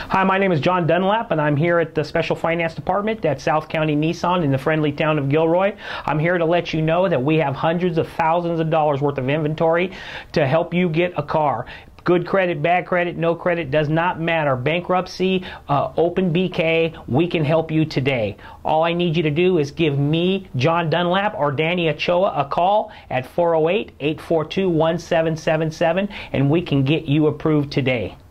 Hi, my name is John Dunlap, and I'm here at the Special Finance Department at South County Nissan in the friendly town of Gilroy. I'm here to let you know that we have hundreds of thousands of dollars worth of inventory to help you get a car. Good credit, bad credit, no credit, does not matter. Bankruptcy, open BK, we can help you today. All I need you to do is give me, John Dunlap, or Danny Ochoa a call at 408-842-1777, and we can get you approved today.